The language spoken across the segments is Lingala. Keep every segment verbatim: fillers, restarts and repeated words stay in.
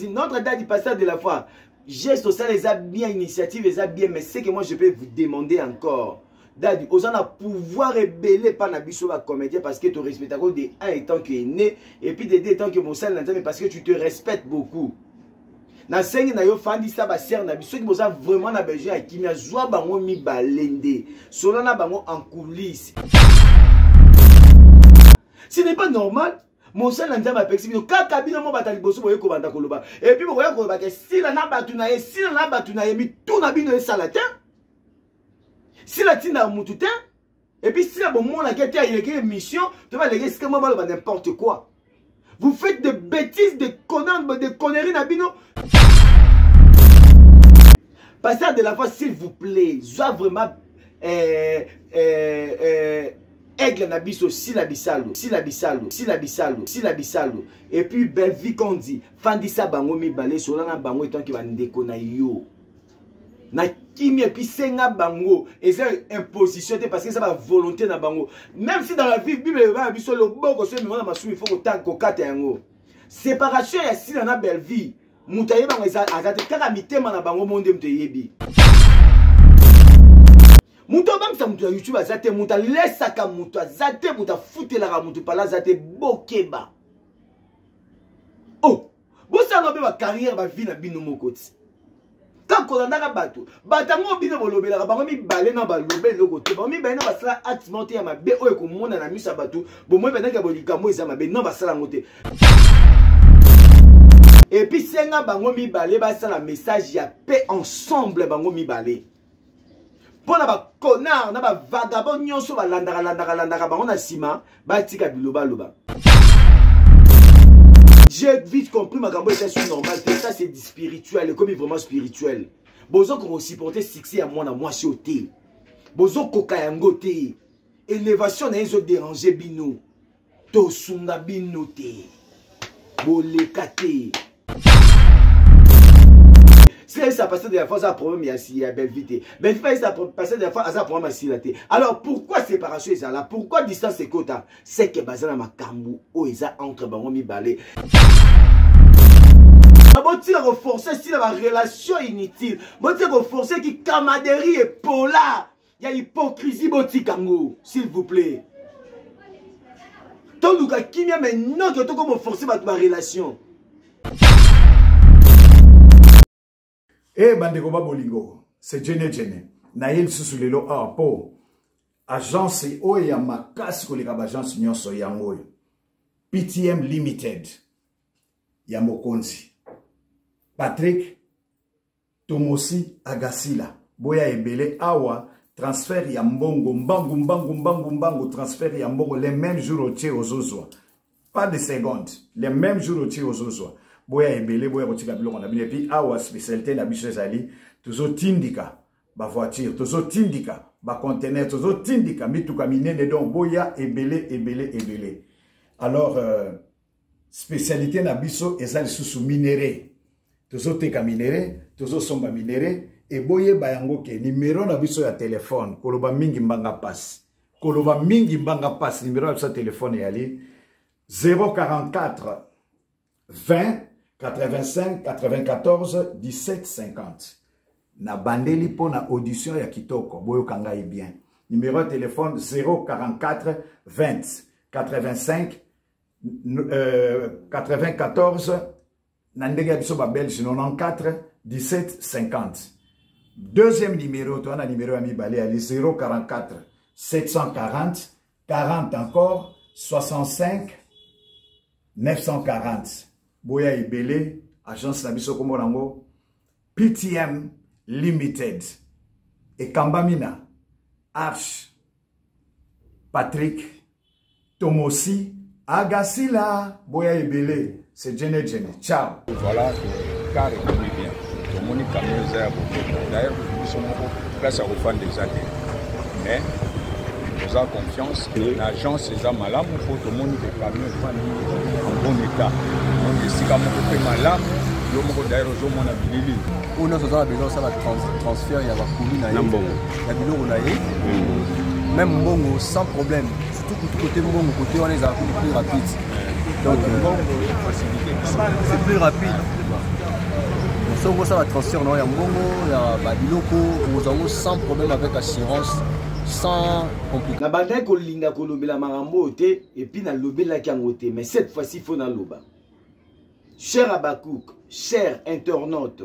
aussi. Notre date du pasteur de la foi. Geste au sein, les a bien, initiative, les a bien, mais c'est que moi je peux vous demander encore. Dadi, aux gens à pouvoir rébeller par la biso comédien parce que tu respectes de un étant que est né et puis de deux étant que mon salle mais parce que tu te respectes beaucoup. Na sengi na yo fandi sa ba ser na biso qui boza vraiment na besoin à kimia joie bango mi balende. Solo na bango en coulisses. Ce n'est pas normal. Mon salle n'a pas perçu. Quand kabino mo batali boso boye ko banda koloba. Et puis boye ko ba ke si la na batuna ye si la na batuna ye mi tout na bino salata. Si la tina mututin, et puis si la bon monde a été à une mission, tu vas léguer ce que moi n'importe quoi. Vous faites des bêtises, des conneries, des conneries nabino. Pasteur de la foi, s'il vous plaît, soit vraiment euh, euh, euh, aigle nabiso, si la bisalo, si la bisalo, si la bisalo, si la bisalo. Et puis belle vie qu'on dit, fandisa bango mi balé, solana bango étant qui va ndekona yo. Na kimi et puis senga bango et c'est imposition parce que ça va volonté na bango même si dans la vie bible va biso le boko so mais na il faut que ta ko kata yango séparation ya si na belle vie mutaye bango ça azate kaka mitema na bango monde mte yebi muto bang sa muto YouTube azate muta lesa ka muto azate muta futela ka muto pala azate bokeba oh bo ça no be ba carrière ba vie na bino mokoti. Quand on a bateau, batango bino bolobela ka bango mi balé na balobé loko te bango mi balé na basala acte ya mabe oyo ko mona na misa bateau bo moi pendant que bolika mo eza mabe non basala ngote. Et puis senga bango mi balé basala message ya paix ensemble bango mi balé. Pona ba connard na ba vagabond nyonso ba landaka landaka landaka bango na sima ba tika biloba loba. J'ai vite compris ma gambo était sur normal. Ça c'est spirituel, comme vraiment spirituel. Bozo qu'on supporter succès à moi na moi choté. Bozo kokayango te. Élévation na ezo déranger bino. To sunga bino te. Bolekate. Si ça passe de la fois ça problème ici à belle vite. Mais pas ça passer de la fois ça problème ici là. Alors pourquoi séparation est là? Pourquoi distance et quota? C'est que bazana makambu o eza entre bango mi balé. Bon tu renforcer si la relation inutile. Bon tu renforcer qui camaraderie et pola. Il y a hypocrisie botikango s'il vous plaît. Tant que kimia mais non que to comme forcer ma relation. Eh bandeko babolingo, c'est Jene Jene. Na yel susulelo a po. Agence oya makasi koleka ba agence nyonso yango. P T M Limited. Ya mokonzi. Patrick Tomosi Agasila. Boya ebele awa transfert ya mbongo mbangu mbangu mbangu mbangu transfert ya mbongo les mêmes jours au tie aux ozwa. Pas de secondes, les mêmes jours au tie aux ozwa. Boya ebele boya kotika biloko na bino puis awa spécialité na biso ezali tozo tindika ba voiture tozo tindika ba conteneur tozo tindika mituka minene donc boya ebele ebele ebele. Alors euh, spécialité na biso ezali susu minéré tozo teka minéré tozo somba minéré et boye bayango ke numéro na biso ya téléphone koloba mingi mbanga passe koloba mingi mbanga passe numéro na biso ya téléphone yali zéro quarante-quatre vingt quatre-vingt-cinq quatre-vingt-quatorze dix-sept cinquante. Na bandeli po na audition ya kitoko boyo kangai bien. Numéro de téléphone zéro quarante-quatre vingt quatre-vingt-cinq quatre-vingt-quatorze na ndenge biso ba belge quatre-vingt-quatorze dix-sept cinquante. Deuxième numéro to na numéro ya mibale ali zéro quarante-quatre sept cent quarante quarante encore soixante-cinq neuf cent quarante. Boya ebele agence na biso kombo nango P T M Limited et Kambamina Arch Patrick Tomosi Agasila. Boya ebele c'est Jene Jene. Ciao. Voilà, car il est bien. Tout le monde est camion. D'ailleurs, nous sommes place à refaire des années. Mais nous avons confiance que l'agence est malade. Il faut que tout le monde est camion en bon état. Donc, si comme on fait malade, nous avons d'ailleurs besoin de bilili. On a besoin de transfert, il y a la commune, il y a le bureau, même bon sans problème. Surtout que côté bon côté on les a plus rapide. Donc, c'est plus rapide. Donc, ça va transfert, non, il y a Mbongo, il y a Babiloko, nous avons sans problème avec assurance, sans complication. Na banda ko linga ko lobela marambo te et puis na lobela kango te, mais cette fois-ci il faut na loba. Cher Abakouk, cher internaute,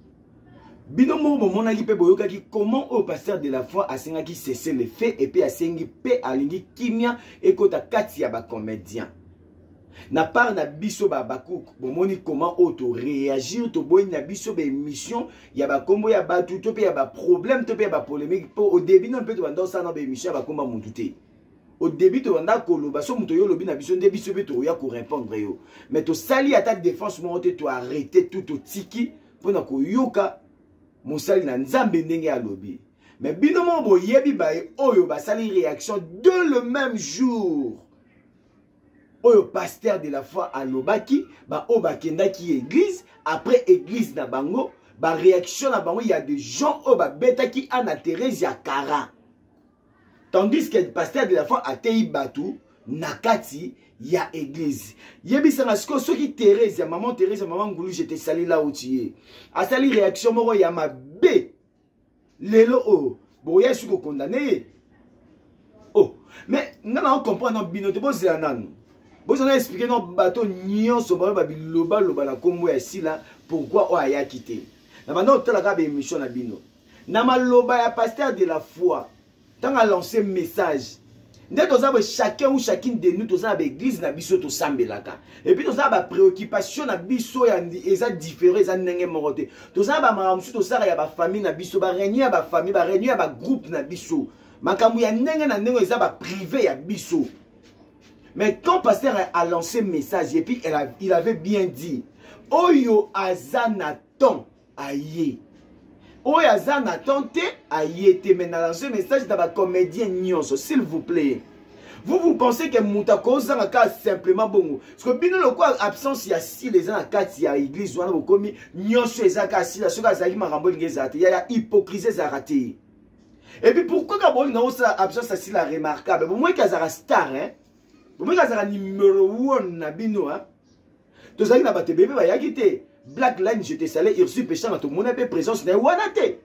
binomo mon ali pe boyoka ki comment au pasteur de la foi a senga ki cesser les faits et puis a sengi pe alingi kimia et kota kati ya ba comédien. Na part na biso ba Abakouk, bomoni comment auto réagir to boy na biso ba émission, ya ba kombo ya ba tout pe ya ba problème to pe ya ba polémique au début non peut to banda ça na ba émission ba komba mututé. Au début to banda koloba so muto yo lobi na biso nde biso be to ya ko répondre yo. Mais to sali attaque défense mo te to arrêter tout au tiki pona ko yoka mosali na nzambe ndenge ya lobi. Mais binomo bo yebi ba oyo ba sali réaction de le même jour. Oyo pasteur de la foi à Lobaki, ba o bakenda qui église, après église na bango, ba réaction na bango, il y a des gens o ba beta qui en a Thérèse ya kara. Tandis que le pasteur de la foi à Tei Batu, nakati ya église. Yebi sangasko so qui Thérèse ya maman Thérèse ya maman Ngoulou j'étais sali là où tu es. A sali réaction moro ya ma B. Lelo o, bo ya suko condamné. Oh, mais non on comprend non binote bo zeananu. Vous avez expliqué nos bateaux nions sur le loba loba la combo ici là pourquoi on a quitté. Na maintenant tu la émission na bino. Na maloba ya pasteur de la foi. Tant à lancer message. Dès que vous chacun ou chacune de nous tous à l'église na biso to sambelaka. Et puis tous à ba préoccupation na biso ya eza différent eza ndenge morote. Tous à ba maramsu tous à ya ba famille na biso ba réunion ba famille ba réunion ba groupe na biso. Makambu ya ndenge na ndenge eza ba privé ya biso. Mais quand le pasteur a lancé le message, et puis elle a, il avait bien dit, Oyo azanaton aye. Oyo azanaton te aye te. Mais dans a lancé le message dans la comédien nyonso, s'il vous plaît. Vous, vous pensez que Moutako Zanga simplement bon. Parce que bien le quoi absence il y a si les gens à quatre il y a église ou on a commis nyonso ezaka si la soka zaki marambo ngezate. Il y a hypocrisie zarate. Et puis pourquoi quand bon non ça absence c'est la remarquable. Bon moi qu'il y a star hein. Vous voyez que numéro un na bino hein. Tous les gens qui bébé va y quitter. Black Line je te salé il reçu péché dans tout monde avait présence na wanate.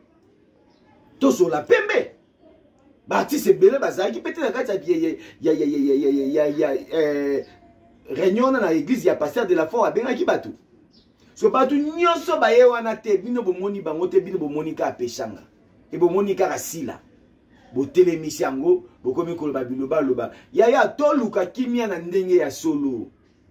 Tous sur la pembe. Bati c'est belé bazaki pété la carte ya ya ya ya ya ya ya euh réunion dans l'église ya pasteur de la foi a benga ki batu. So batu nyonso ba ye wanate bino bomoni bango te bino bomoni ka péchanga. Et bomoni ka rasila. Bo télémisi yango bo komi koloba biloba loba yaya toluka kimia na ndenge ya solo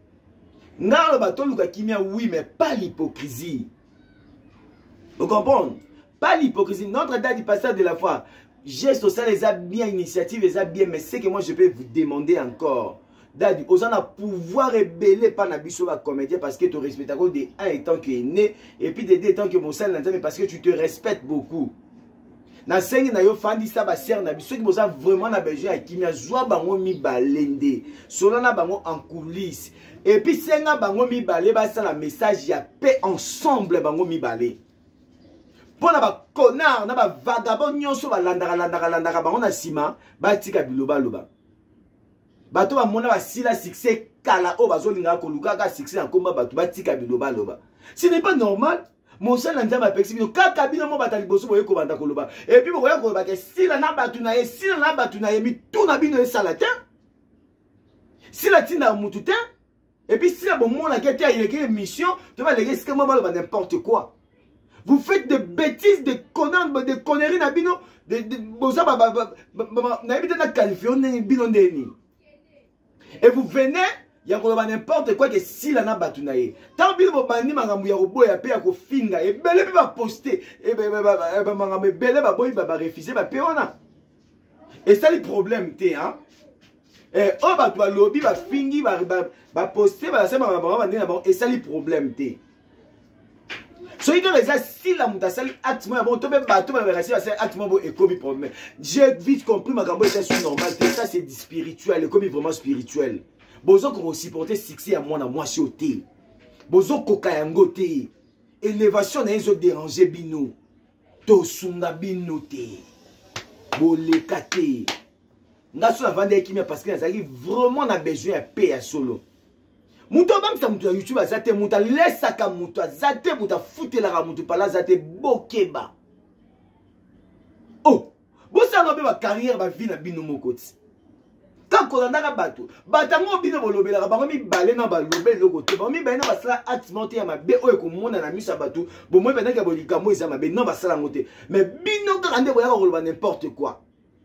ngalo ba toluka kimia oui mais pas l'hypocrisie. Vous comprenez? Pas l'hypocrisie. Notre date du pasteur de la foi geste ça les a bien initiative les a bien mais c'est que moi je peux vous demander encore dadi osana pouvoir rebeller pas na biso ba comédien parce que tu respectes encore de un étant que est né et puis de deux étant que mon sel mais parce que tu te respectes beaucoup. Na sengi na yo fandi sa ba ser na biso ki boza vraiment na besoin ya kimia zwa bango mi balende solo na bango en coulisses et puis senga bango mi balé ba ça la message ya paix ensemble bango mi balé pour na ba connard na ba vagabond nyonso ba landaka landaka landaka bango na sima ba tika biloba loba bato ba mona ba sila succès kala o bazolinga ko luka ka succès en komba bato ba tika biloba loba. Ce n'est pas normal. Mon seul nzamba apexi bino kaka bino mo batali boso boye ko banda koloba et puis boye ko ba ke sila na batu na ye sila na batu na ye mi tout na bino esala te sila tina mutu te et puis sila bon mona ke te a yeke mission tu vas léguer ce que moi ba n'importe quoi. Vous faites des bêtises des conneries des conneries na bino de bosa ba ba na bino na qualifier on bino ndeni et vous venez il y a n'importe quoi que si la n'a battu naïe. Tant pis vous bandi mangamou ya robo ya pe ya ko finga et belé va poster et ben ben mangamou belé va boy va refuser va peona. Et ça le problème té hein. Et oh ba toi lobby va fingi va va poster va ça mangamou va dire bon et ça le problème té. So il y a si la muta sali actement bon to be bato ba rester va actement bon et comme problème. J'ai vite compris mangamou c'est normal ça c'est spirituel et comme vraiment spirituel. Bozo ko supporter succès à moi na moi choté. Bozo ko kayango te. Élévation na ezo déranger bino. To sunga bino te. Boleka te. Nga so la vendre kimia parce que nazaki vraiment na besoin ya paix à solo. Muto bangisa mutu ya YouTube azate muta lesaka mutu azate muta futelaka mutu pala azate bokeba. Oh, bosanga be ba carrière ba vie na bino mokoti. Kako landaka bato, batango bino bolobelaka bango mibale na balobe loko te, bango mibale na basala activité ya mabe oyo komona na misa bato, bo moi pendant que bolikamo eza mabe non basala ngote. Mais bino kaka nde boyaka koloba n'importe quoi.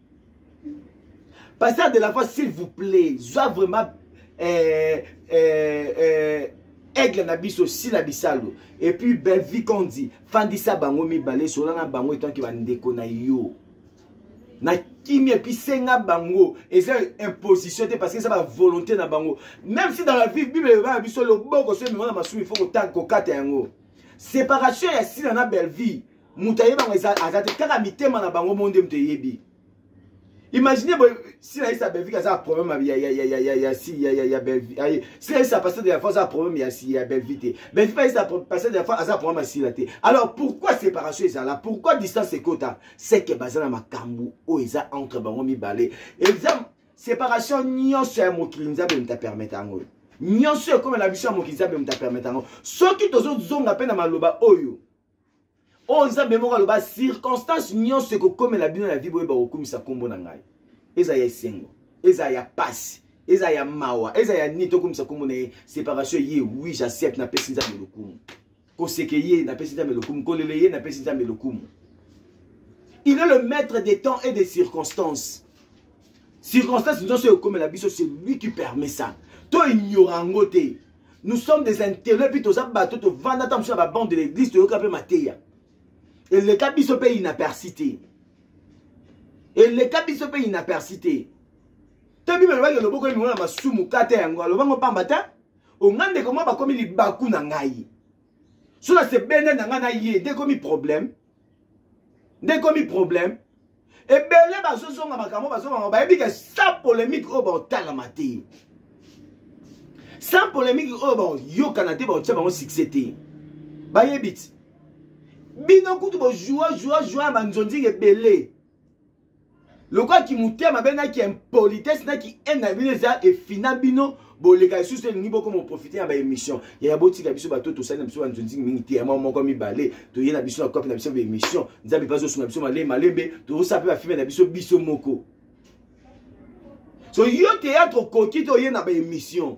Pasteur de la foi, s'il vous plaît, soit vraiment euh, euh, euh, aigle na biso si la bisalo. Et puis belle vie qu'on dit, fandisa bango mibale solana bango etant ki ba ndeko na yo. Na kimi et puis senga bango et c'est imposition parce que ça va volonté na bango. Même si dans la vie Bible va biso le boko se mona masu il faut que tanko kata yango. Séparation ya si na belle vie. Mutaye bango eza azate kaka mitema na bango monde mteyebi. Imaginez si là ça belle vie ça a problème il y a il y a il y a il y a si il y a il y a belle vie. Si là ça passe de la fois ça a problème il y a si il y a belle vie. Belle vie ça passe de la fois ça a problème si là. Alors pourquoi séparation est là? Pourquoi distance est quota? C'est que bazana makambu o eza entre bango mi balé. Exemple séparation nyonso ya mokili nzambe mta permettre ngo. Nyonso comme la vision mokili nzambe mta permettre ngo. Soki tozo zonga pe na maloba oyo. O nzambe moko aloba circonstance nyonso ko comme la bino na vie boye ba okumisa kombo na ngai. Eza ya sengo, eza ya passe, eza ya mawa, eza ya nito komisa kombo na séparation ye oui j'accepte na pesi nzambe lokumu. Ko sekeye na pesi nzambe lokumu, ko leleye na pesi nzambe lokumu. Il est le maître des temps et des circonstances. Circonstances nyonso comme la biso c'est lui qui permet ça. To ignorango te. Nous sommes des intérêts puis to za bato to vanda tam sur la bande de l'église to yoka pe mateya. Et le cas biso pe inapercité. Et le cas biso pe inapercité. Te bi melwa le boko mi mona masumu kata yango aloba ngo pambata. O ngande koma ba komi libaku na ngai. Cela c'est bene na ngana ye de komi problème. De komi problème. Et belé ba zozo nga makamo ba zozo ba yebi que sans polémique o ba tala mate. Sans polémique o ba yo kanate ba tsa ba succès te. Ba yebit. Bino kutu bo joie joie joie manzonzi ebele. Le quoi qui mouté ma bena qui impolitesse na qui en abineza et fina bino bo les gars sous ce niveau comme profiter à ba émission. Il y a boti ka biso ba to to sa na biso manzonzi mingi te moi moko mi balé to yena biso na copie na biso ba émission. Nzabi pas zo na biso malé malembe to sa pe ba filmer na biso biso moko. So yo théâtre coquille to yena ba émission.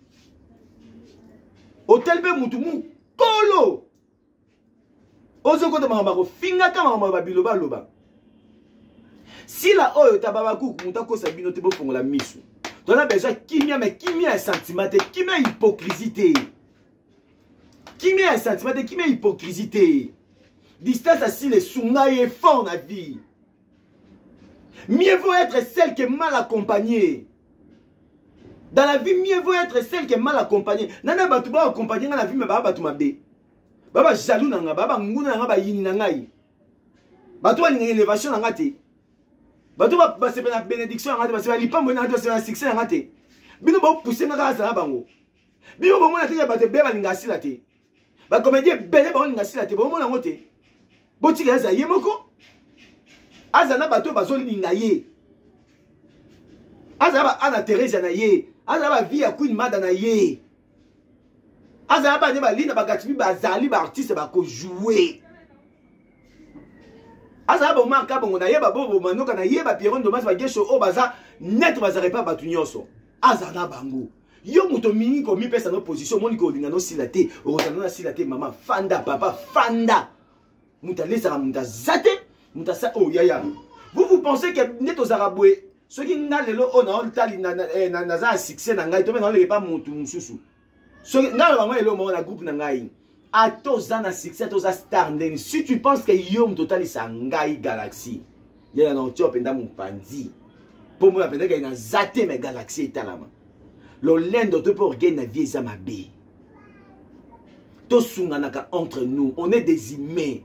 Hôtel be mutu mu kolo. Ozo kote mama ko finga kama mama biloba loba. Si la oyo tababa kuku muta ko sabino te bo fongola misu. On a besoin kimia mais kimia est sentiment te kimia hypocrisie. Kimia est sentiment te kimia hypocrisie. Distance assis les sunga est fort na vie. Mieux vaut être celle qui est mal accompagnée. Dans la vie mieux vaut être celle qui est mal accompagnée. Nana batu ba accompagner dans la vie mais ba batu mabe. Baba jaloux nanga, baba nguna nanga ba yini nanga yi. Bato wa ni élévation nanga te. Bato ba ba sepe na bénédiction nanga te, ba sepe lipa mbona nanga te, ba succès nanga te. Bino ba pousser nanga za bango. Bino ba mona te ba te be ba linga sila te. Ba comédien bele ba linga sila te, ba mona ngo te. Boti ga za ye moko. Aza na bato ba zo linga ye. Aza ba ana Teresa na ye. Aza ba vie ya Queen Mada na ye. Aza ba ne ba lina ba gatibi ba zali ba artiste ba ko jouer. Aza ba manka bongo na ye ba bobo manoka na ye ba Pierron Domas ba gesho o baza net ba zare pa batu nyonso. Aza na bango. Yo muto mingi ko mi pesa no position moni ko linga no silate, o tano na silate mama fanda papa fanda. Muta lesa muta zate, muta sa oh yaya. Vous vous pensez que net aux araboué ceux qui n'a lelo on a tali na na na za succès na ngai to me na le pas mutu mususu. So, groupe à tous dans la succès, tous à star. Si tu penses que Yom Total est un Ngai Galaxy, il y a un top dans mon pandi. Pour moi, il y a un zaté mais Galaxy est à la main. Le lend de pour gagner la vie, ça m'a bé. Tous entre nous, on est des humains.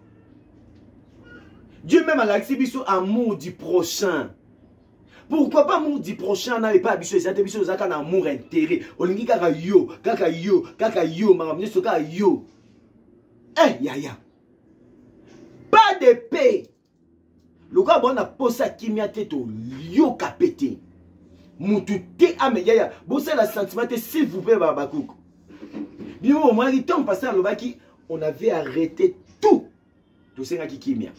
Dieu même à l'exhibition amour du prochain. Pourquoi pas amour du prochain n'a pas habitué ça habitué ça quand amour intérêt olingi kaka yo kaka yo kaka yo maman so kaka yo eh ya ya pas de paix le gars bon a posé kimia tête yo kapete mutu te ame ya ya bon c'est la sentiment s'il vous plaît babakuko Bino au moins temps pasteur lobaki on avait arrêté tout. To senga ki kimia.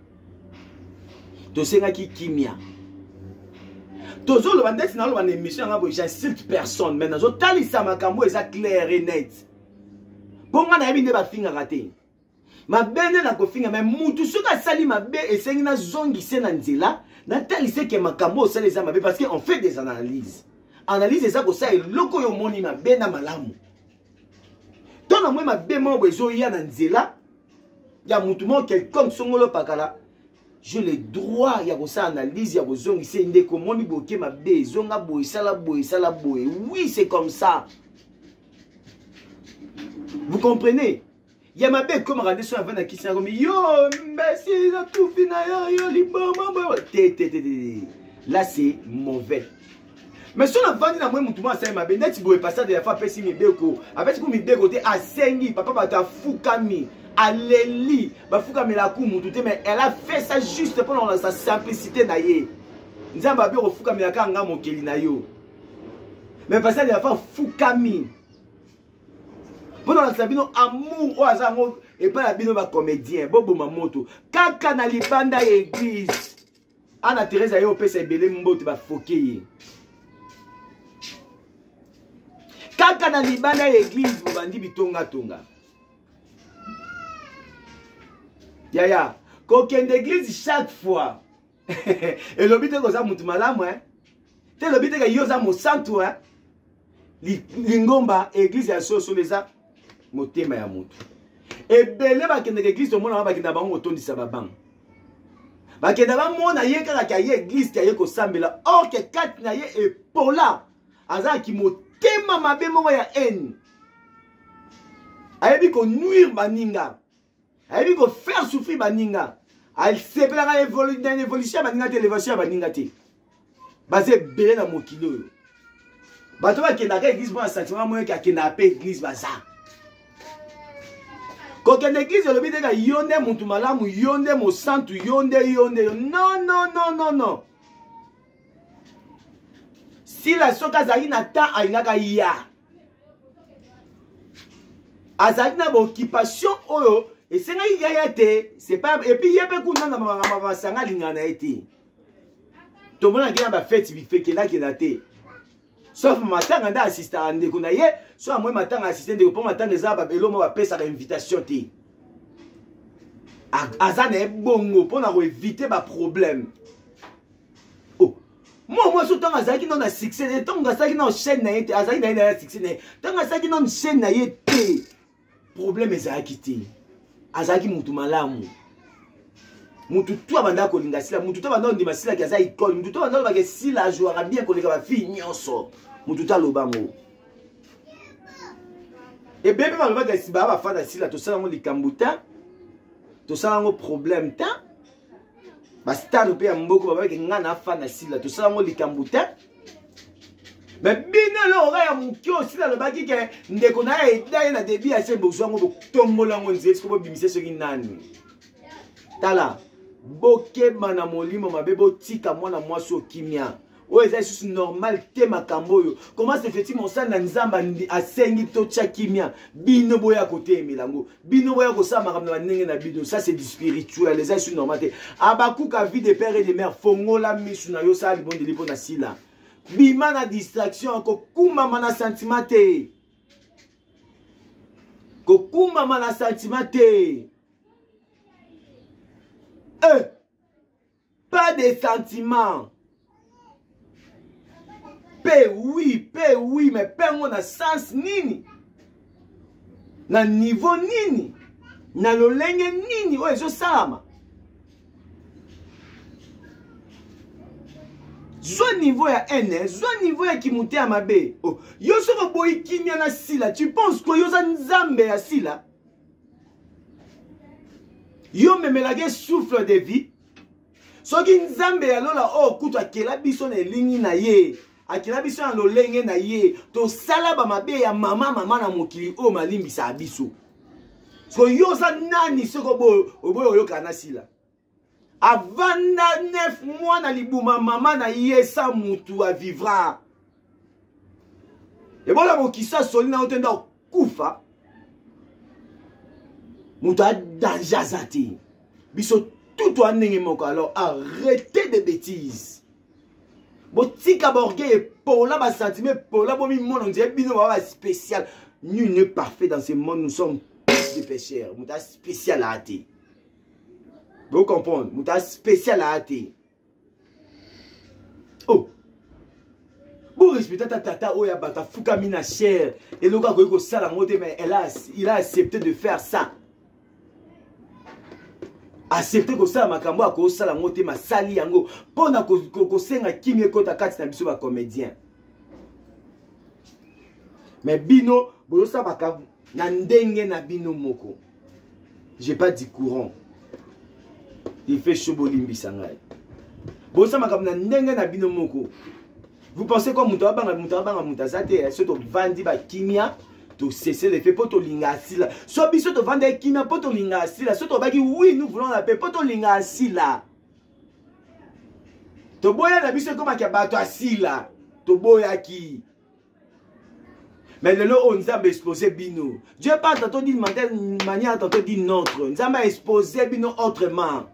To senga ki kimia. Tozo le bandit na lo émission ngabo j'insulte personne mais nazo talisa makambo eza clair et net. Bonga na yebinde ba finga raté. Ma bene na ko finga mais mutu suka sali mabe esengi na zongi se na nzela na talise ke makambo sali za mabe parce que on fait des analyses. Analyse ça ko ça eloko yo moni na bena malamu. Tona moi mabe mo bezo ya na nzela ya mutu mo quelqu'un songolo pakala. J'ai le droit ya ko ça analyse ya ko zongi se ndeko moni boke mabe zonga boy sala boy sala boy. Oui, c'est comme ça. Vous comprenez? Il y a ma belle comme regardez sur la veine qui s'est comme yo, mais si ça tout fina yo yo libama. Là c'est mauvais. Mais sur la veine na moi mutumo ça ma belle net boy passer de la fois pesi mi beko. Avec ko mi beko côté asengi papa ba ta fukami. Aleli, ba fukami la ku mutu te mais elle a fait ça juste pour sa simplicité na ye. Nzamba be ko fukami la ka nga mokeli na yo. Mais passer de la fois fukami. Pendant la sabino amour au hasard et pas la bino ba comédien bobo mamoto kaka na libanda église ana Teresa yo pesa belé mbote ba foké kaka na libanda église bandi bitonga tonga ya ya kokende église chaque fois et l'obité ko za mutu malamu hein te l'obité ka yo za mo santo hein lingomba église ya soso leza motema ya mutu ebele bakende église to mona bakenda bango otondisa babang bakenda ba mona ye kaka ka ye église ka ye ko sambela or que kat na ye epola aza ki motema mabe mo ya haine ayebi ko nuire baninga ayebi ko faire souffrir baninga al sepela ka évoluer dans évolution baninga te élévation baninga te basé belé na mokilo bato bakenda ka église mo sentiment mo ka kenda pe église baza. Quand l'église le bide ka yonde mutu malamu yonde mo santu yonde yonde non non non non non. Si la soka zali na ta ainaka ya. Azali na occupation oyo et c'est ngai ya te c'est pas et puis yebe kuna na mama basanga lingana ete. To mona ngina ba fête bi fait que là qui te. Sauf matanga nda assistant ndeko na ye so amwe matanga assistant ndeko po matanga eza ba belo mo ba pesa la invitation te azana bongo po na ko éviter ba problème. Oh moi moi so tanga zaki non na succès et tanga zaki non chaîne na ye azaki na na succès ne tanga zaki non chaîne na ye te problème ezaki te azaki mutu malamu mutu tu abanda ko linga sila mutu tu abanda ndima sila ki aza ikoli mutu tu abanda ba ke sila jouera bien ko leka ba fille nyonso mutu ta lobango et bébé ba ba si ba ba fada sila to sala ngo likambuta to sala ngo problème ta ba star pe mboko ba ba ke ngana fana sila to sala ngo likambuta mais bino lo ga ya mukyo sila lo ba ki ke ndeko na e dai na débit a se besoin ngo tombola ngo nzesi ko bimise soki nani tala boke mana molimo mabebo tika mwana mwasi okimia o eza susu normal te makambo yo comment se fait-il mon sang na nzamba asengi to tia kimia bino boya kote milango bino boya ko sa makambo na ndenge na bino ça c'est du spirituel eza susu normal te abakuka vie de père et de mère fongola misu na yo sa libon de lipo na sila bima na distraction ko kuma mana sentiment te ko kuma mana sentiment te. Euh, pas de sentiments. Paix, oui, paix, oui, mais paix, on a sens nini. Na niveau nini. Na lolenge nini. Ouais, je sais. Zo niveau ya N, zo niveau ya kimuté à mabe. Oh, yo soko boy kimia na sila. Tu penses que yo za nzambe ya sila? Yo memelage souffle de vie. Soki nzambe ya lola o kutu akela biso na lingi na ye. Akela biso na lolenge na ye. To sala ba mabe ya mama mama na mokili o malimbi sa biso. So yo sa nani soko bo oboyo yo kana sila. Avanda neuf mois na libuma mama na ye sa mutu a vivra. E bola mokisa soli na otenda kufa. moto a danger azati biso tout en moko. Alors arrêtez de bêtises. Botika borgé pour là bas sentiment pour là bon mon on dirait bino ba spécial. Nul n'est parfait dans ce monde, nous sommes tous des pécheurs. Moto spécial à athée. Vous comprenez? Moto spécial à athée. Oh. Pour respecter ta tata oya bata fuka mina cher et le gars ko sala ngote mais elle a il a accepté de faire ça. Accepter que ça makambo ko sala ngote ma sali yango pona ko ko senga kimie kota kati na biso ba comédien. Mais bino bo ça baka na ndenge na bino moko. J'ai pas dit courant. Il fait chaud bolimbi sangai. Bo ça makambo na ndenge na bino moko. Vous pensez quoi muta banga muta banga muta zate so to vandi ba kimia to cesser les faits pour to linga asila. So biso to vendre kimia pour to linga asila. So to baki oui nous voulons la paix pour to linga asila. To boya na biso comme ka bato asila. To boya ki. Mais le lot on nous a exposé bino. Dieu pas tantôt d'une manière tantôt d'une autre. Nous a exposé bino autrement.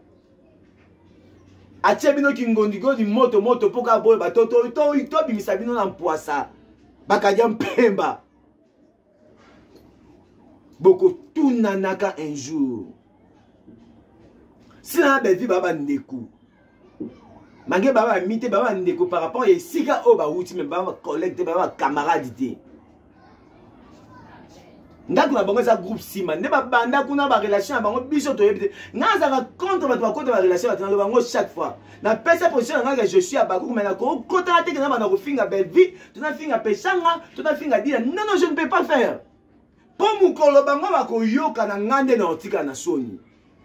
Atie bino kingondigo di moto moto poka boy ba toto to ito bimisa bino na mpoasa bakadia mpemba boko tuna naka un jour si na bevi baba ndeku mange baba mite baba ndeku par rapport à sika o ba wuti me baba collecte baba camarade te ndako na bango za groupe sima ne ba banda kuna ba relation bango biso to yebite ngaza ka contre ba to ba relation ba tana bango chaque fois na pesa position nga je suis à Bakou mais na ko kota te na ba na ko finga belle vie tu na finga peshanga tu na finga dire non non je ne peux pas faire pour mukolo bango ba ko yoka na ngande na otika na soni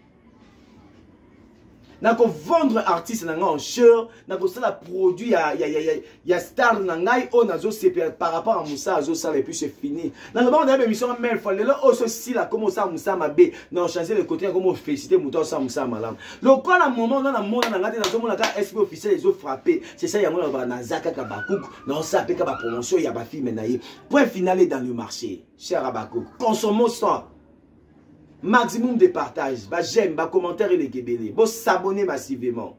na ko vendre artiste na nga en cher na ko sala produit ya ya ya ya star na ngai o na zo C P par rapport à Moussa zo ça et puis c'est fini dans le monde de émission mère fois le o so si la comment ça Moussa mabe non changer le côté comment féliciter Moussa ça Moussa malam le quoi la moment dans la monde na ngati na zo mona ka S P officiel les zo frappé c'est ça ya mona na zaka ka bakouk non ça pe ka ba promotion ya ba film na yi point final dans le marché cher Abakouk consommons ça. Maximum de partage, bah j'aime, bah commentaire et les kebele, bah s'abonner massivement.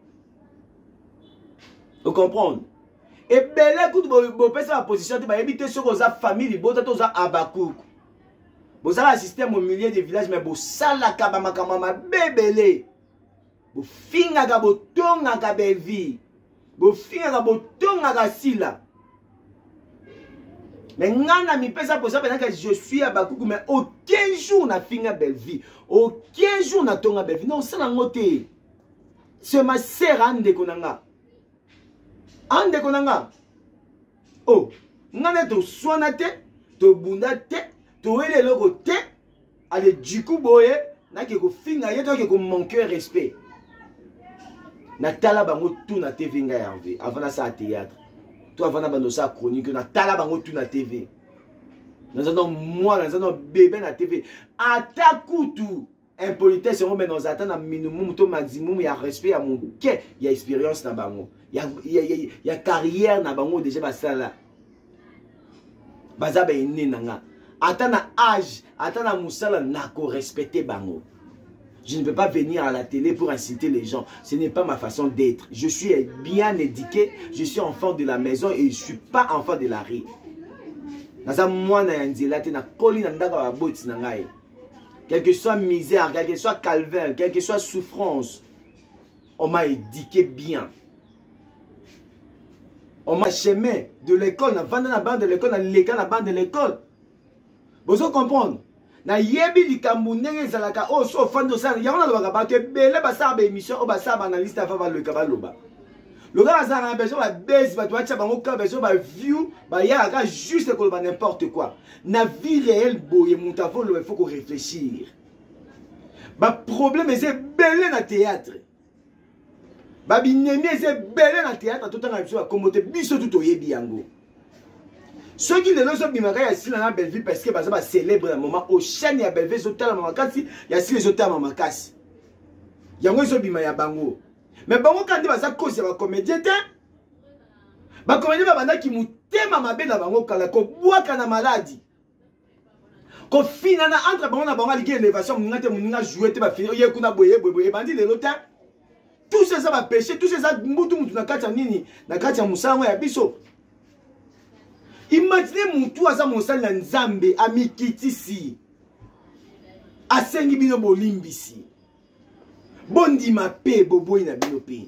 Vous comprenez? Et belle écoute, vous pouvez la position, vous pouvez éviter ce que vous avez famille, vous avez tous Abakouk. Vous avez un système au milieu des villages, mais vous savez la kabama kamama bébélé. Vous finga ka vous tonga ka belvi. Vous finga ka vous tonga ka sila. Mais ngana mi pesa pour ça que je suis à Bakouk mais aucun jour na finga belle vie aucun jour na tonga belle vie non ça na ngote c'est ma sœur ande konanga ande konanga oh ngana to swana te to bunda te to ele loko te ale du coup boye na ke ko finga yeto ke ko manquer respect na tala bango tout na T V nga Hervé avant ça à théâtre. Toi, avant d'avoir ça chronique, on a talabango tout na T V. Nous avons moi, nous avons bébé na T V. À ta coutou, impolitesse, on met dans un minimum, au maximum, il y a respect à mon quai, il y a expérience na bango. Il y a, il y a, il y a carrière na bango déjà bah ça là. Baza ba ine nanga. Ata na âge, ata na musala na ko respecter bango. Je ne peux pas venir à la télé pour inciter les gens. Ce n'est pas ma façon d'être. Je suis bien éduqué. Je suis enfant de la maison et je ne suis pas enfant de la rue. Quelle que soit misère, quelle que soit calvaire, quelle que soit souffrance, on m'a éduqué bien. On m'a chemin de l'école, on a la bande de l'école, on a l'école, la bande de l'école. Vous comprenez? Na yebi likambu ndenge ezalaka o so fando sana yango na lobaka ba ke bele ba sa ba émission o ba sa ba analyste afa ba le kaba loba le gars ça na besoin ba base ba twa bango ka besoin ba view ba ya ka juste ko ba n'importe quoi na vie réelle boye mutafo le faut qu'on réfléchir ba problème c'est belé na théâtre ba binemi c'est belé na théâtre tout en biso ba komote biso tout oyebi yango. Ceux qui ne l'ont pas bimaka ici dans Belleville parce que ça va célébrer un moment au chaîne ya Belleville zo tala mama kasi ya si les autres mama kasi. Yango zo bima ya bango. Mais bango quand ba ça cause ba comédien te. Ba comédien ba banda ki mutema mabe na bango kala ko bwaka na maladie. Ko finana entre bango na bango liki élévation moninga te moninga jouer te ba finir ye kuna boye boye bandi le lota. Tout ça ça va pécher, tout ça ça mutu mutu na kati ya nini na kati ya musango ya biso. Imaginez mutu aza mosali na Nzambe amikitisi. Asengi bino bolimbisi. Bondi ma pe boboyi na bino pe.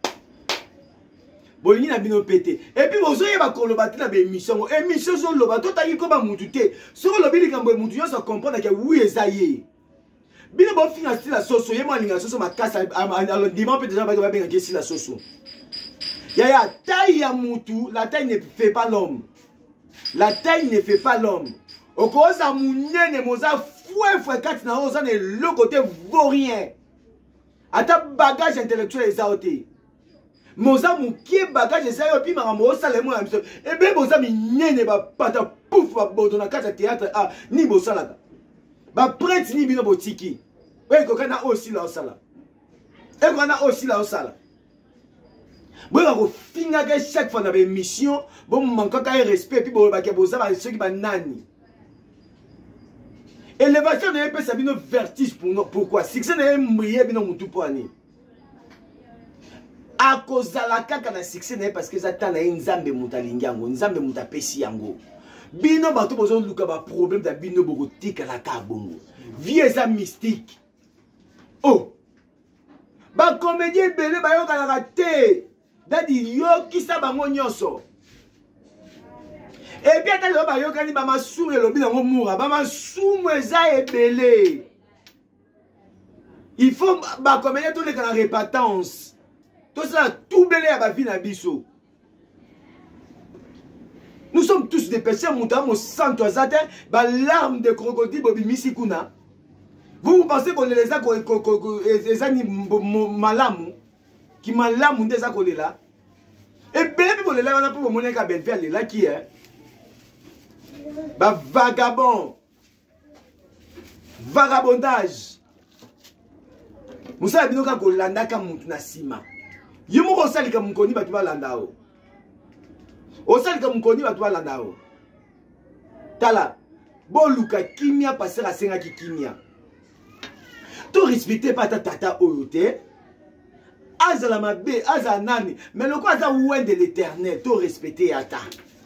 Bolingi na bino pété. Et puis vous avez bakoloba te na be émission. Émission so loba to taki ko ba mutu te. So lobi likambo mutu yo so comprendre que oui ezaye. Bino bo finir la soso ye mo linga soso makasa alors dimanche peut déjà ba ba benga kesi la soso. Ya ya taille ya mutu, la taille ne fait pas l'homme. La taille ne fait pas l'homme. Okoza munene moza foué foué kat na oza ne le côté vaurien. Ata bagage intellectuel ezaote. Moza mukie bagage ça yo pi makambo osala mo amso e be boza minene ba pata pouf ba bodo na kata théâtre ah ni bosala ba prêtre ni bino botiki we ko kana aussi la osala e ko kana aussi la osala bo ko finga ke chaque fois na be mission bo manka ka respect pi bo ba ke boza ba ceux qui ba nani élévation de pe sabino vertige pour nous pourquoi succès na mriye bino mutu poani a kozala kaka na succès na parce que zata na nzambe mutalingi yango nzambe mutapesi yango bino bato bozo luka ba problème da bino boko tika la ka bongo vie eza mystique oh ba comédien belé ba yoka na te dadi yo kisa bango nyonso et puis ata lo ba yoka ni ba masumu elobi nango mura ba masumu eza ebele il faut ba comédien to le kana répatance. Tout ça, tout belé à ma vie na biso. Nous sommes tous des pécheurs, moutamo santo azate, ba larme de crocodile bobi misikuna. Vous vous pensez qu'on les a les a ni malamu qui malamu des a collé là. Et belé pour les là on a pour monnaie ka belle faire là qui est ba vagabond. Vagabondage. Musa binoka ko landa ka mutu na sima. Yimo ko salika mukoni batu balandao. O salika mukoni batu balandao. Tala. Boluka kimia passer à senga ki kimia. To respecter pas ta tata oyote. Azala mabe, azala nani, mais le quoi aza ouin de l'éternel, to respecter ata.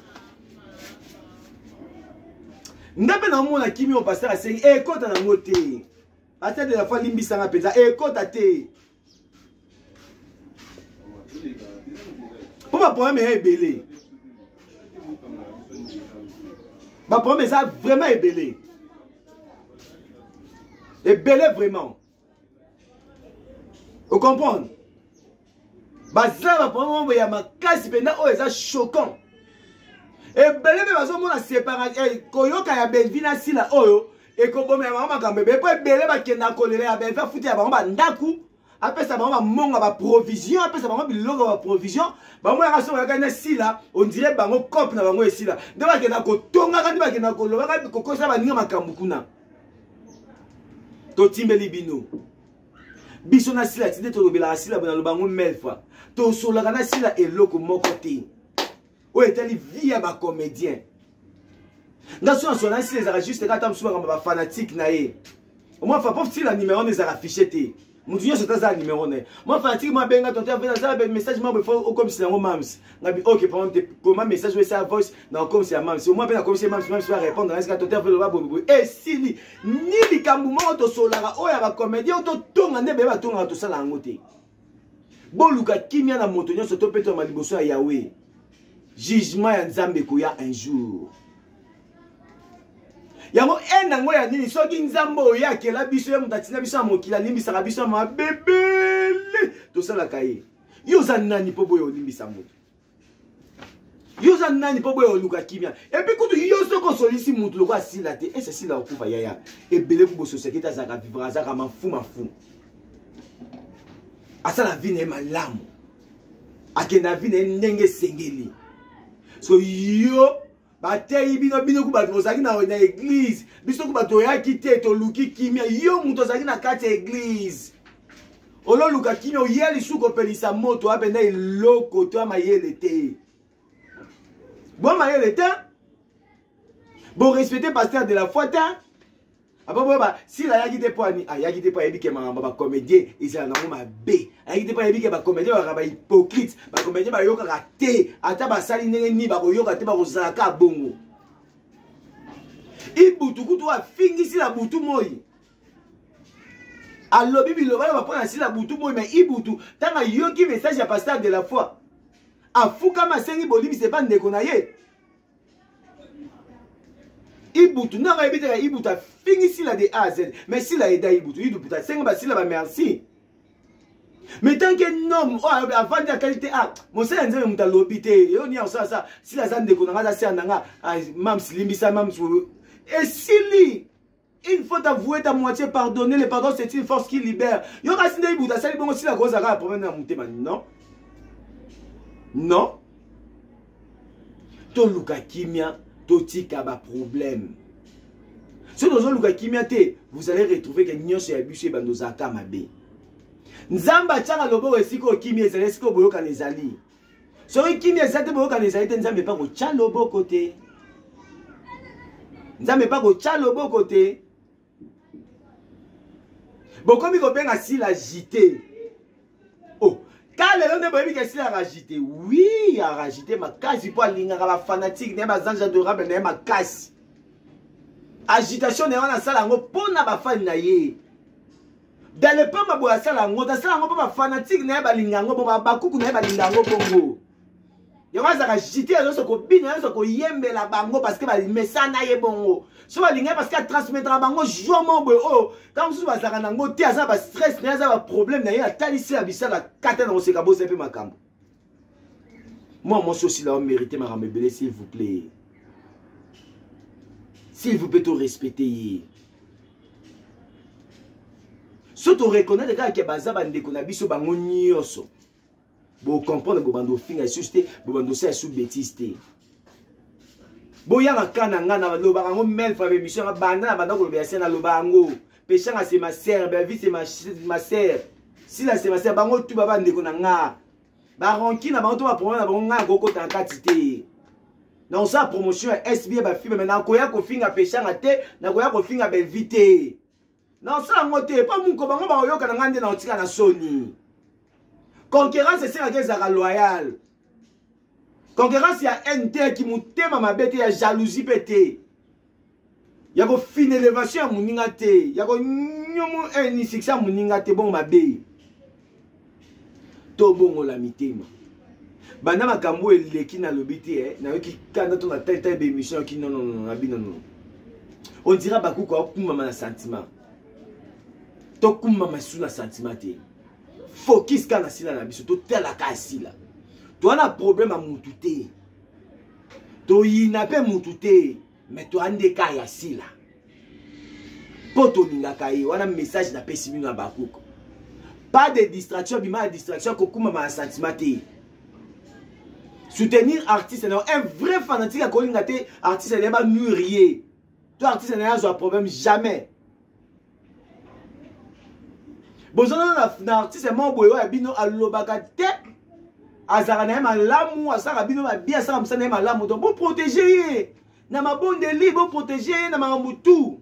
Ndabe na mona kimia o passer à senga e kota na ngote. Passer de la fois limbisa nga peza e kota te. Pour ma problème est belé. Ma problème est vraiment belé. Et belé vraiment. Vous comprenez? Bazar ma problème est ma casse pendant oh c'est choquant. Et belé mais bazo mona séparation e koyoka ya benvina sila oyo e ko bomé mama kambe be po belé ba kenda kolele ya benva futi ya ba ndaku. Après ça, on monga ba provision. Après ça, on biloko ba provision. Ba mo yaka so yaka na sila, on dirait ba mo cop na ba mo sila. De ba kena ko tonga ka ba kena ko lo ba ko ko sa ba ninga makambu kuna. To timbeli bino. Biso na sila tinde to robela sila bona lo bango mille fois. To sola kana sila eloko moko te. O etali vie ba comédien. Ndaso na so na sila za juste ka tam so ba fanatique na ye. Au moins fa pauvre sila numéro des affiché te. Moutinho c'est ça numéro né. Moi fatigue moi benga tonté avec ça ben message moi faut comme si on mams. Ngabi OK par exemple comment message ouais ça voice non comme si mams. Au moins ben comme si mams même soit répondre est-ce que tonté avec le babo. Et si ni ni likambumo to solara o ya ba comédien to tonga ne be ba tonga to sala ngote. Boluka kimia na motonyo so to peto maliboso ya Yahweh. Jugement ya Nzambe ko ya un jour. Yango ena ngo ya nini soki nzambo oyake la biso ya mutatina biso ya mokila limbisa ka biso ma bebele to sala kai yo za nani po boyo limbisa moto yo za nani po boyo luka kimia et puis kutu yo soko solisi mutu lokwa sila te et c'est sila okufa yaya et belé ku boso sekita zaka vivra zaka mafu mafu asa la vie ne malamu akenda vie ne ndenge sengeli so yo Batei bino bino ku bato ozaki na na église biso ku bato ya kite to luki kimia yo muto ozaki na kati église olo luka kimia yeli suko pelisa moto abenda iloko to amayele te bon mayele te bon respecter pasteur de la foi te Si la yaki te po ani, a yaki te po yebi ke mangamba ba comédien, ezala nango mabe. Yaki te po yebi ke ba comédien ba ba hypocrite, ba comédien ba yoka te, ata ba sali ndenge ni ba ko yoka te ba ko zalaka bongo. Ibutu kutu wa fingisi la butu moi. Alobi biloba ba pona si la butu moi, mais ibutu tanga yoki message ya pasteur de la foi. Afuka masengi bolibi se pas ndeko na ye. Ibutu nanga ebitaka Ibutu a fini si la de A à Z. Mais si la aida Ibutu, Ibutu a cinq ba si la ba merci. Mais tant que non, oh avant de la qualité A, mon sœur nzeme muta lobité, yo ni ça ça, si la zande ko nanga ça nanga, mam slimbisa mam sou. Et si li il faut avouer ta moitié, pardonner, le pardon c'est une force qui libère. Yo ka sinde Ibutu sali bongo si la grosse aga problème na mutema non. Non. To luka kimia totika ba problème. Si nous avons le kimia, vous allez retrouver que nous sommes abusés de nos akamabe. Nzamba tchanga lobo esiko kimia ezali esiko boyoka nezali. Soki kimia ezate boyoka nezali te nzambe pa ko tcha lobo côté. Nzambe pa ko tcha lobo côté. Bokomi ko benga si la agité. Oh, quand les gens ne que si la agité, oui, a agité ma case pour linga la fanatique, n'est pas ange adorable, n'est ma casse. Agitation n'est pas ça lango pour na ba fan na ye. Dans le pas ma boya ça lango, dans ça lango pas fanatique n'est pas linga ngo ba ba kuku n'est pas linga ngo bongo. Yo va ça agiter alors ce ko bina so ko yembe la bango parce que ba messa na ye bongo. So ba linga parce que transmettre bango jomo bo oh quand vous va ça nango ti ça ba stress n'a ça ba problème na ye atalisi la bisa la kata na oseka bo sepe makambo. Moi mon souci là on mérite ma ramebele s'il vous plaît. S'il vous plaît, tout respecter. Si tu reconnais que les gens qui ont des gens vous comprenez que vous avez des vous avez des bêtises. Vous avez des gens qui ont mail pour émission, vous avez des gens qui ont péché, c'est ma sœur, vie c'est ma sœur. Si là c'est ma sœur, vous avez des gens qui ont des gens qui ont des gens. Dans sa promotion S B ba film maintenant koya ko finga peshanga te na koya ko finga bel vite. Non ça ngote pas mun ko bango ba yoka na ngande na otika na Sony. Concurrence c'est la guerre loyale. Concurrence ya N T qui mutema mabete ya jalousie pété. Ya ko fin élévation ya muninga te, ya ko nyomo eni siksa muninga te bon mabe. To bongo la mitema. Banda makambo eleki na lobiti eh na yoki kanda to na telle telle émission qui non non non abino non. On dira baku ko kuma na sentiment. To kuma masu na sentiment te. Focus kana sila na biso to tela ka sila. To ana problème a mutu te. To yina pe mutu te, mais to ande ka ya sila. Poto ninga kai wana message na pesi bino na baku. Pas de distraction, bima distraction ko kuma ma sentiment te. Soutenir artiste, un vrai fanatique à Kolingate, artiste n'est pas mûrier. Toi, artiste n'est pas un problème jamais. Besoin d'un artiste, c'est mon boyo, abino à l'obagate. Azaranem à l'amour, à Sarabino, à bien ça, ça n'est pas l'amour. Donc, bon protéger. N'a ma bonne délit, bon protéger, n'a ma tout.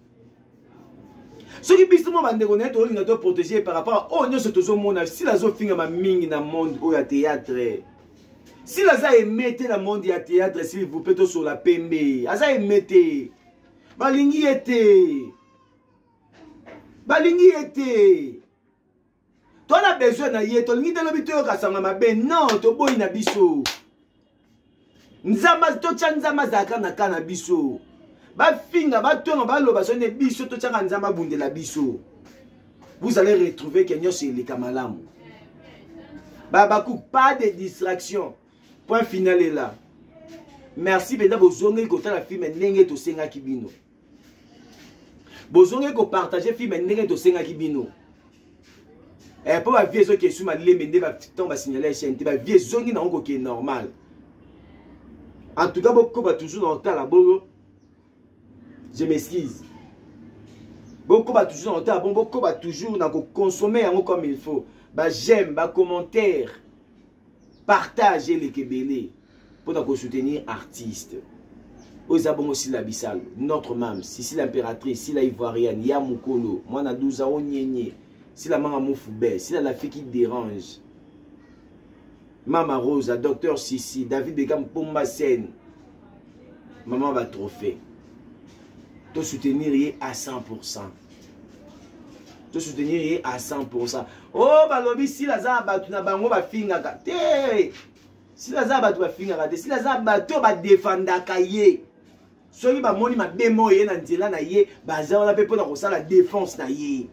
Ce qui pisse moi, bande connaître, on doit protéger par rapport à oh, nous, c'est toujours mon avis. Si la zone finit ma ming dans le monde, où il y a théâtre. Si la za émettait le monde du théâtre, s'il vous plaît, sur la P M B, la za émettait. Balingi était. Balingi était. Toi, on a besoin de y être. Toi, on a besoin de y non, tu boy na biso. Nzama, to chan nzama zaka na kana biso. Ba finga, ba tonga, ba loba sonne biso, to chan nzama bunde la biso. Vous allez retrouver Kenyo c'est les kamalamu. Babakou, pas de distraction. Point final est là. Merci, mesdames, vous avez écouté la film Nenge to Senga Kibino. Vous avez partagé la film Nenge to Senga Kibino. Et pour la vie, qui est sur ma lemende, on va signaler la chaîne. La vie, qui est normal. En tout cas, beaucoup va toujours dans le temps là. Je m'excuse. Beaucoup va toujours dans le temps. Beaucoup va toujours consommer comme il faut. J'aime, commentaire. Partagez les Kébélés pour soutenir artistes. Ozabongo Sila Bissalo, notre mam, Sisi l'impératrice, Sila Ivoirienne, Ya Mukolo, moi na douza o nyenye, Sila Mama Moufoubé, Sila la fille qui dérange. Mama Rosa, Docteur Sissi, David Beckham Pomba Sen. Maman va trophée. Te soutenir à cent pour cent. Te soutenir à cent pour cent. Oh, balobi si la zaba tu na bango ba finga ka. Te. Si la zaba tu ba finga ka. Si la zaba tu ba défendre ka ye. Soki ba moni ma bemo ye na nzela na ye, ba za wana pe pona ko sala défense na ye.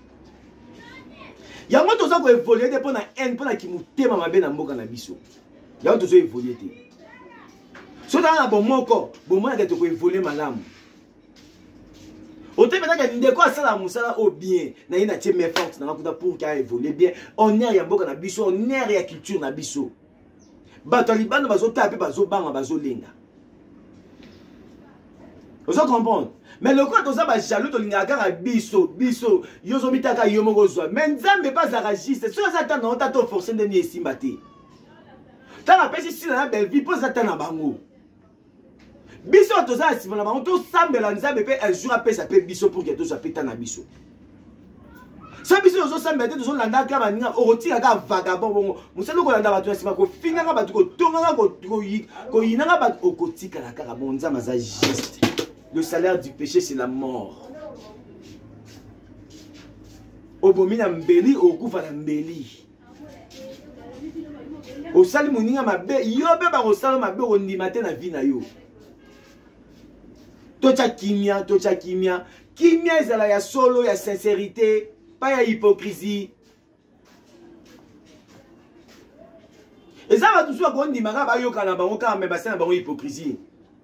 Yango toza ko évoluer te pona en pona ki mutema mabe na mboka na biso. Yango tozo évoluer te. So dans la bon moko, bon moi que tu ko évoluer malamu. Ote pena que ndeko asala musala au bien, na ina tie mes forces na kuta pour ka évoluer bien. On est ya mboka na biso, on est ya culture na biso. Ba Taliban bazo taper bazo banga bazo lenga. Vous comprenez? Mais le quoi toza ba jaloux to linga kaka biso, biso, yozo mitaka yomo kozwa. Mais nzambe pas aragiste, so za tana on tato forcer de ni esimbate. Tana pesi si na belle vie pose tana bango. Biso toza asima na bango to sambela nzambe pe un jour apé ça pe biso pour que to ça peta na biso. Ça biso yozo sambela te tozo landa ka baninga okotika ka vagabond bongo. Muselo ko landa batu asima ko finga ka batu ko tonga ko ko yinanga batu okotika la ka bon nzamba za juste. Le salaire du péché, c'est la mort. Obomina mbeli, okufa na mbeli. Osali moninga mabe, yo be ba osala mabe ondimate na vie na yo. Tocha kimia, tocha kimia. Kimia ezala ya solo, ya sincérité, pas ya hypocrisie. Ezala tout soit kondimaka ba yo kana bango ka me basana bango hypocrisie.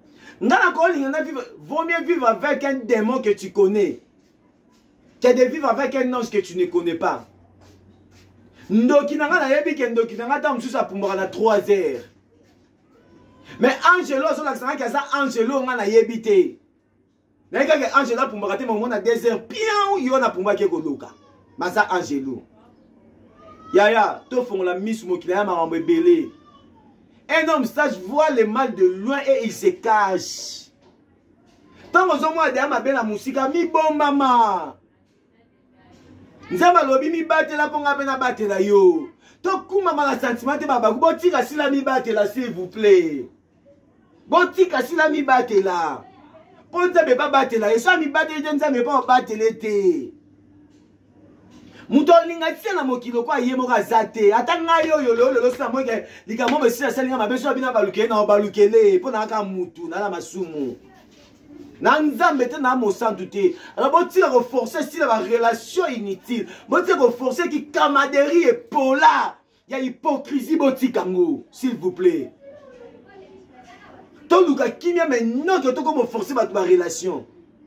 Vaut mieux vivre avec un démon que tu connais que de vivre avec un ange que tu ne connais pas. Ndokinanga na yebi ke ndokinanga ta msusa pumbaka na trois heures. Mais Angelo so la sanga kaza Angelo nga na yebi te. Na yeka ke Angelo pumbaka te mo na deux heures pian yo na pumba ke koloka. Maza Angelo. Yaya, to fongola miss mokila ya marambo ebele. Un homme sage voit le mal de loin et il se cache. Tant que vous avez dit la musique, mi bon maman. Nzamba lobi mi bate la ponga pena bate la yo. To kuma la sentiment te baba botika sila mi bate la s'il vous plaît. Botika sila mi bate la. Ponza be ba bate la. Et ça mi bate je nzambe pas bate l'été. Muto linga tsena mokilo kwa yemo ka zate atanga yo yo lo lo sa mo ke likamo be sila salinga mabeso bina baluke na balukele pona ka mutu na la masumu na nzambe te na mo santu te alors boti ko forcer si la relation inutile boti ko forcer ki camaraderie et pola ya hypocrisie boti kango s'il vous plaît to luka kimia mais non que to ko forcer ba ta relation.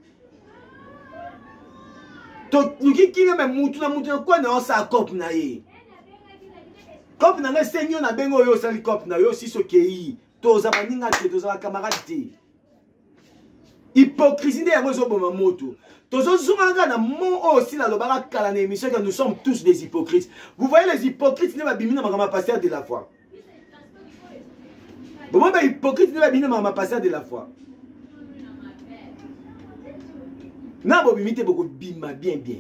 Nuki kime me mutu na mutu kwa na osa cop na ye. Cop na le senyo na bengo yo sali cop na yo si so kei. To za baninga te to za camarade te. Hypocrisie de yango zo boma moto. To zo zunga na mo aussi la lobaka kala na émission que nous sommes tous des hypocrites. Vous voyez les hypocrites ne ba bimina makama pasteur de la foi. Bon ba hypocrite ne ba bimina makama pasteur de la foi. Na bobimite beaucoup bima bien bien.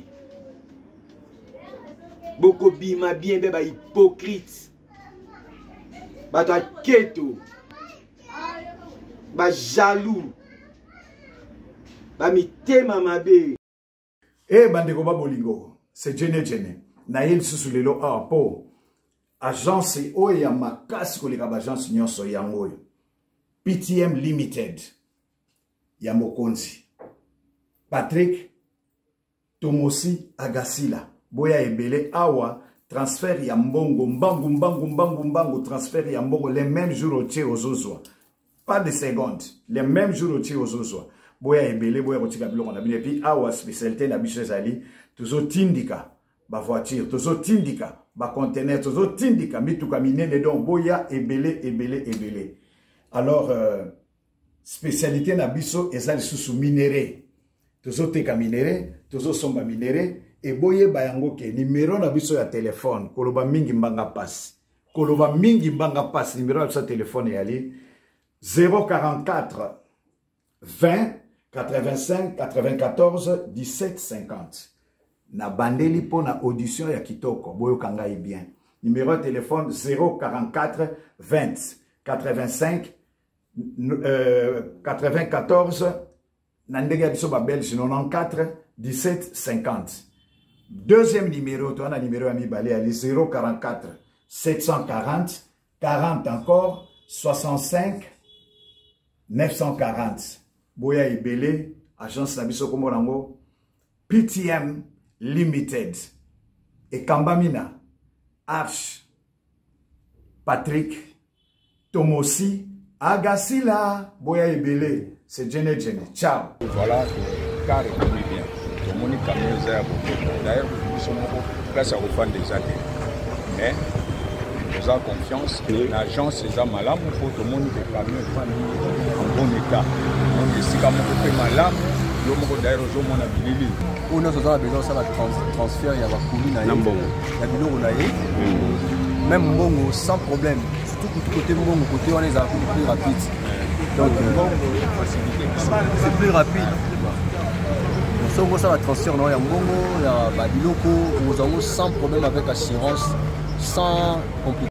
Beaucoup bima bien bien ba hypocrite. Ba to keto. Ba jaloux. Ba mitema mabe. Eh bandeko babolingo, c'est Jene Jene. Na yel susulelo a po. Agence oya makasi koleka ba agence nyonso yango. P T M Limited. Ya mokonzi. Patrick Tomosi Agasila boya ebele awa transfert ya mbongo mbangu mbangu mbangu mbangu transfert ya mbongo les mêmes jours au tie ozozwa pas de seconde les mêmes jours au tie ozozwa boya ebele boya kotika biloko na bile puis awa spécialité na biso ezali tozo tindika ba voiture tozo tindika ba conteneur tozo tindika mituka minene donc boya ebele ebele ebele alors euh, spécialité na biso ezali susu minéré. Tozo teka minéré, tozo somba minéré, et boye bayango ke numéro na biso ya téléphone, koloba mingi mbanga passe. Koloba mingi mbanga passe, numéro na biso ya téléphone yali zéro quarante-quatre vingt quatre-vingt-cinq quatre-vingt-quatorze dix-sept cinquante. Na bandeli pour na audition ya kitoko boyo kangai bien. Numéro de téléphone zéro quarante-quatre vingt quatre-vingt-cinq quatre-vingt-quatorze Nandega biso ba Belge quatre-vingt-quatorze dix-sept cinquante. Deuxième numéro, tu as un numéro à Mibale ali zéro quarante-quatre sept cent quarante quarante encore soixante-cinq neuf cent quarante. Boya Ibele, agence Nabiso Komorango, P T M Limited. Et Kambamina, Arch, Patrick, Tomosi, Agasila, Boya Ibele. C'est Djene Djene. Ciao. Voilà, car il bien. Tout le monde est comme d'ailleurs, nous sommes place à refaire des années. Mais nous avons confiance que l'agence est malade, il faut que tout le monde est en bon état. Donc, si comme on fait malade, nous d'ailleurs, nous avons besoin on a besoin de transfert, il y a la commune, il y a Biloko Naye. Même Mbongo sans problème. Surtout côté Mbongo, côté on les a plus rapide. Donc, c'est plus rapide. Nous sommes à transfert, non, il y a Mbongo, il y a Biloko, nous avons sans problème avec assurance, sans complication.